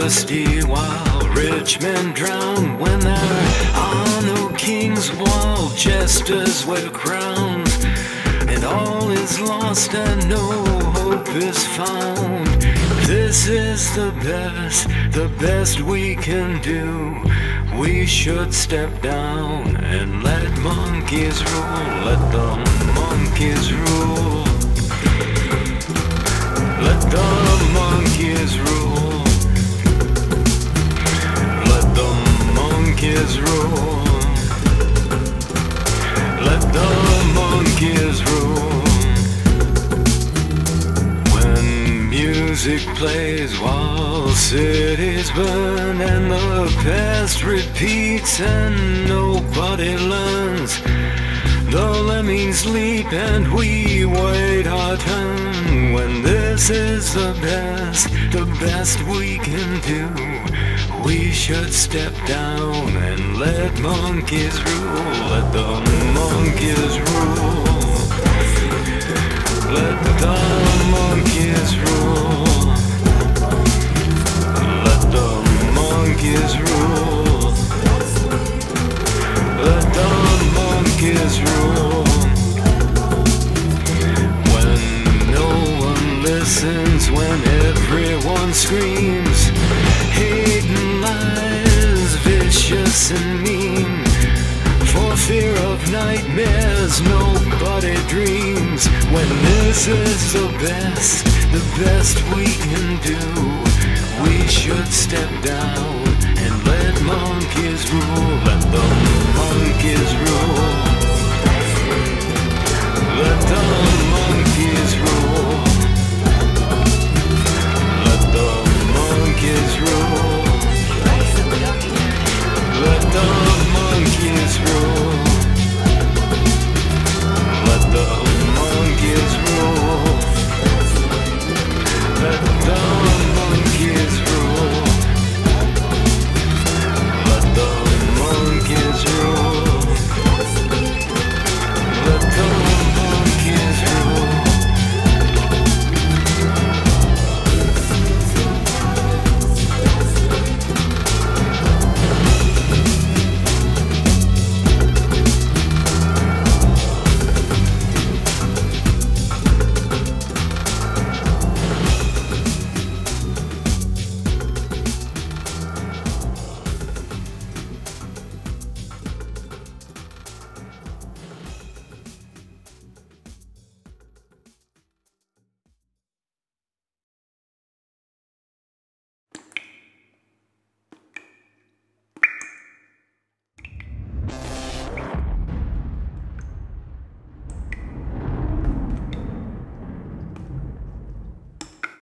thirsty while rich men drown. When there are no kings while jesters wear crowns, and all is lost and no hope is found. This is the best we can do. We should step down and let monkeys rule. Let the monkeys rule. Let the monkeys rule. Let the monkeys rule. Let the monkeys rule. When music plays while cities burn, and the past repeats and nobody learns, the lemmings leap and we wait our turn. When this is the best we can do, we should step down and let monkeys rule. Let the monkeys rule. Let the monkeys rule. Let the monkeys rule. Let the monkeys rule. When no one listens, when everyone screams, hate and lies, vicious and mean. For fear of nightmares, nobody dreams. When this is the best we can do, we should step down and let monkeys rule. Let